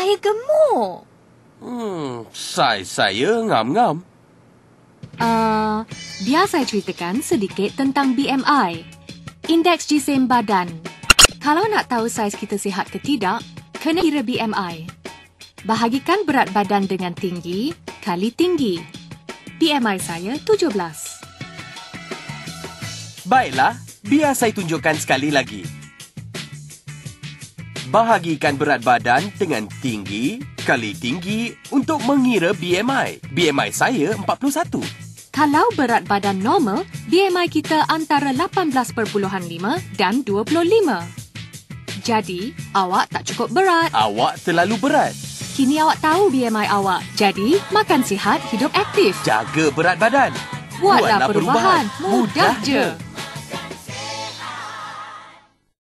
Saya gemuk. Saiz saya ngam-ngam. Biar saya ceritakan sedikit tentang BMI. Indeks jisim badan. Kalau nak tahu saiz kita sihat ke tidak, kena kira BMI. Bahagikan berat badan dengan tinggi kali tinggi. BMI saya 17. Baiklah, biar saya tunjukkan sekali lagi. Bahagikan berat badan dengan tinggi kali tinggi untuk mengira BMI. BMI saya 41. Kalau berat badan normal, BMI kita antara 18.5 dan 25. Jadi, awak tak cukup berat. Awak terlalu berat. Kini awak tahu BMI awak. Jadi, makan sihat, hidup aktif. Jaga berat badan. Buatlah perubahan. Mudah je.